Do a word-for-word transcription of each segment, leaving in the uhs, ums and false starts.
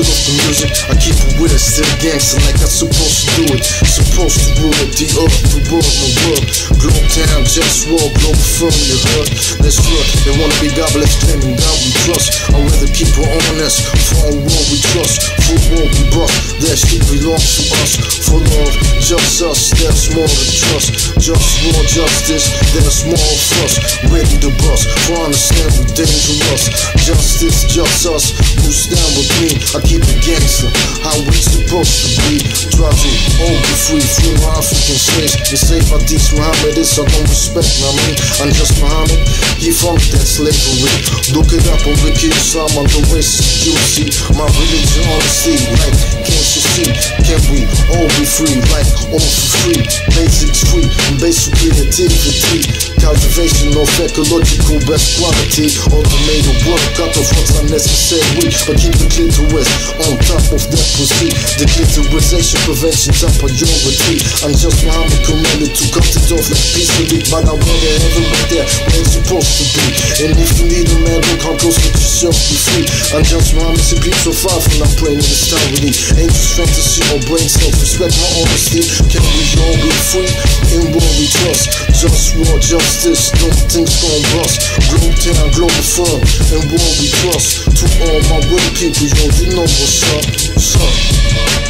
of the music, I keep it with it, still gangster like I'm supposed to do it. Supposed to rule it, the earth, the world, my world. Globetown, JustWar, Globalfirm, you heard? That's right, they wanna be godless, claiming God we trust. I'd rather keep it honest, for our world we trust. For world we bust, that shit belongs to us. For love, just us, there's more to trust. Just war, justice, there's more of us. Ready to bust, for understand we dangerous. Justice, just us, who stand with me. I keep it gangster, how we supposed to be. Try to all be free, free my African slaves. The slave I teach Muhammad is I don't respect, I mean, I'm just Muhammad, he from that slavery. Look it up on Wiki Islam, on the racist juicy. My religion honesty, like, can't you see? Can we all be free, like, all for free? Basics free, and basic creativity. Cultivation of ecological best quality. Automated work, cut off what's unnecessary. But keep the clitoris on top of that pussy. The clitorisation prevention top priority. I'm just Muhammad commanded to cut it off like peacefully. But I want to heaven right there where it's supposed to be. And if you need a man, don't come close, let yourself be free. I'm just Muhammad, simply so far from I'm praying in this town with me. Ain't just fantasy or brain cells, respect my honesty. Can we all be free? In war we trust. Just war, justice, no things gon' bust. Globetown, Globalfirm, in war we trust. To all my real people, yo, you know what's up, what's up.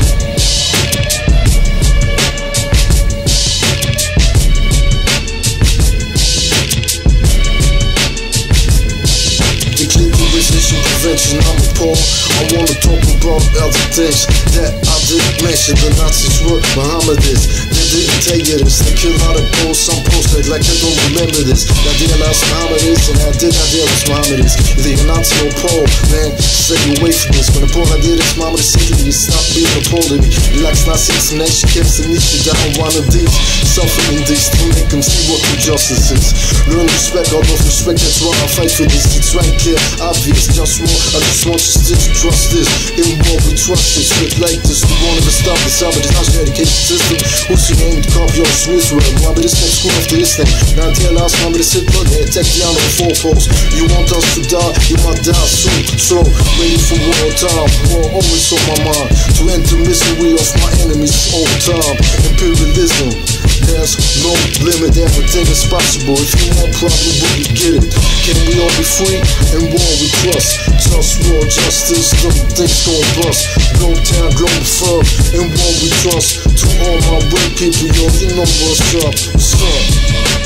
Prevention, I'm appalled. I wanna talk about other things that I didn't mention. The Nazis were Mohammedists. They didn't tell you this. They kill out of posts, some posts like, like I don't remember this. I realized Mohammedists and I did not realize Mohammedists. Either you're Nazi or Pole, man, stay away from this. When the Pole I did this, Mohammed said you stop being a Pole to me. Relax, Nazis, and she kept the niche down one of these. Suffering these to make them see what true justice is. Learn respect, all of respect, that's why I fight for this. It's right clear, obvious, just war. I just want you to trust this. In war we trust this. Shit like this, we wanted to stop this. But it's not your education system. Who's your name to copy your Swiss word? Remember this next school after this thing. Now dear last, remember this hit blood. They attack the on the four posts. You want us to die, you might die soon. So, ready for war time. War always on my mind. To end the misery of my enemies all time. Imperialism, there's no limit, everything is possible. If you want problem, will you get it? Can we all be free? In war we trust. Just war, justice, no things gon' bust. Globetown, Globalfirm, in war we trust. To all my real people, yo, you know what's up, what's up.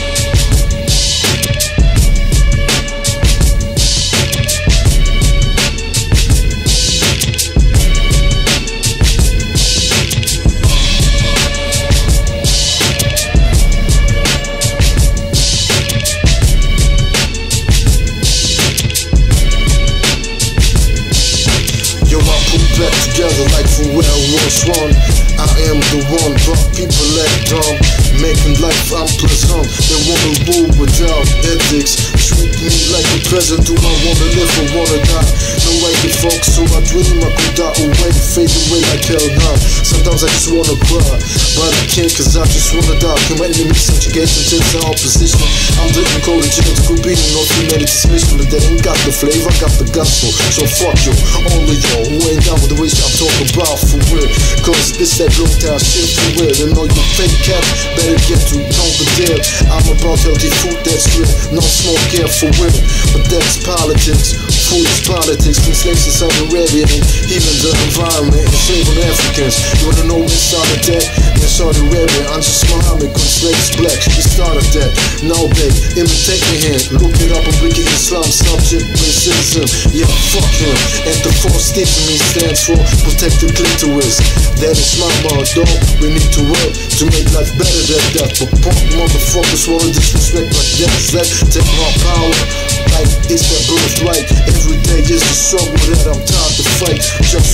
Back together like for where I was one. I am the one, but people act dumb, making life unpleasant. They wanna rule without ethics. Treat me like a peasant. Do I wanna live or wanna die? No way to fuck, so I dream I could die away, fade away like hell now. Sometimes I just wanna cry, but I can't cause I just wanna die. Can my enemies subjugate into the opposition? I'm the encouraging to be no humanity's mission, but they ain't got the flavor, I got the gospel. So fuck you, all of y'all who ain't down with the way I'm talking about for real. Cause this that Globetown shit for real. And all you fake cats better get to know the deal. I'm about healthy food that's real, no smoke here for real. But that's politics, food is politics. From slaves in Saudi Arabia and healing the environment, enslaving Africans. You wanna know who started that? In Saudi Arabia, I'm just Muhammad, cause slaves black. We started that, now they imitate me here. Look it up on Wiki Islam, subject racism. Yeah, fuck him. And the fourth state to me stands for protect the clitoris. That is my motto. We need to work to make life better than that. But punk motherfuckers wanna disrespect like that. That take my power like it's that birthright. Every day is a struggle that I'm tired to fight. Just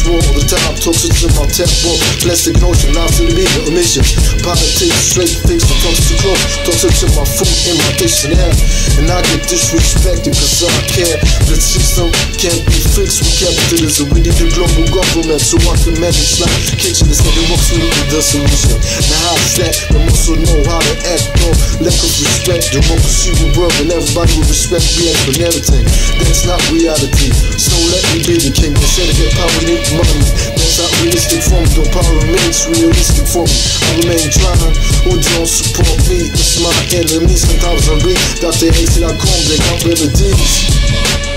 war all the time, toxic to my tempo. Plastic notion, not to the media, omission. Politics, straight face, from toxic to close. Toxic to my food in my dictionary. And I get disrespected cause I care. The system can't be fixed with capitalism. We need a global government so I can manage like kitchen instead of walk through the solution. Now how's that? But also know how to act though. Lack of respect, democracy will work and everybody will respect react on everything. That's not reality. So let me be the king. Instead of get power, need money. That's not realistic for me. Though power remains realistic for me. I remain trying. Who don't support me? It's my enemy. Sometimes I read Doctor H dot com. They got remedies.